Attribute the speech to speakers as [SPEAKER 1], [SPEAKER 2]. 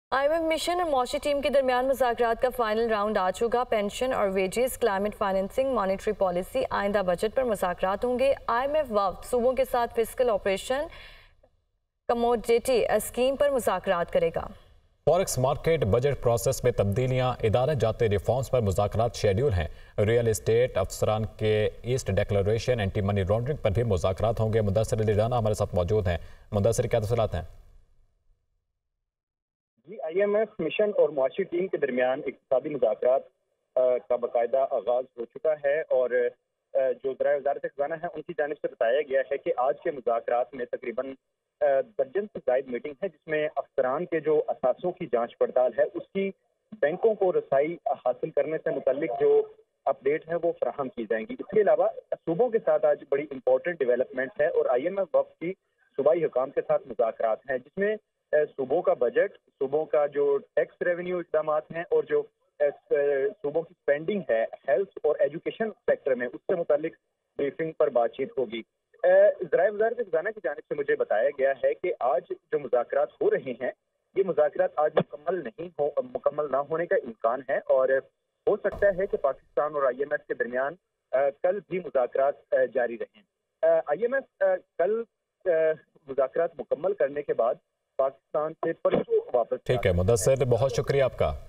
[SPEAKER 1] IMF mission और मॉशी team के दरमियान मुज़ाकरात का फाइनल राउंड आ चुका। पेंशन और wages, climate financing, monetary policy, आइंदा बजट पर मुज़ाकरात होंगे। IMF वफ्द सूबों के साथ फिस्कल ऑपरेशन कमोडिटी स्कीम पर मुज़ाकरात करेगा।
[SPEAKER 2] फॉरेक्स मार्केट, बजट प्रोसेस में तब्दीलियां, इदारे जाते रिफॉर्म्स पर मुज़ाकरात शेड्यूल हैं। रियल एस्टेट अफसरान के east declaration, anti money laundering पर भी मुज़ाकरात होंगे। मुदस्सिर अली राना हमारे साथ मौजूद हैं। मुदस्सिर, क्या तफसीलात हैं?
[SPEAKER 3] जी, IMF मिशन और मुआशी टीम के दरमियान इक़्तिसादी मुज़ाकरात का बाकायदा आगाज हो चुका है और जो ज़राए वज़ारत ख़ज़ाना है उनकी जानिब से बताया गया है कि आज के मुज़ाकरात में तकरीबन दर्जन से ज़ायद मीटिंग है, जिसमें अफसरान के जो असासों की जांच पड़ताल है उसकी बैंकों को रसाई हासिल करने से मुतल्लिक जो अपडेट है वो फराहम की जाएंगी। इसके अलावा सूबों के साथ आज बड़ी इंपॉर्टेंट डेवलपमेंट है और IMF वफ़द की सूबाई हुकाम के साथ मुज़ाकरात हैं, जिसमें सूबों का बजट, सूबों का जो टैक्स रेवेन्यू इक़दाम हैं और जो सूबों की स्पेंडिंग है हेल्थ और एजुकेशन सेक्टर में, उससे मुतालिक ब्रीफिंग पर बातचीत होगी। ज़राए वज़ारत ख़ज़ाना की जानिब से मुझे बताया गया है कि आज जो मुज़ाकरात हो रहे हैं, ये मुज़ाकरात आज मुकम्मल ना होने का इम्कान है और हो सकता है कि पाकिस्तान और IMF के दरमियान कल भी मुज़ाकरात जारी रहें। IMF कल मुज़ाकरात मुकम्मल करने के बाद पाकिस्तान से परसों वापस जा
[SPEAKER 2] ठीक है
[SPEAKER 3] सकता है।
[SPEAKER 2] मुदस्सिर, बहुत शुक्रिया आपका।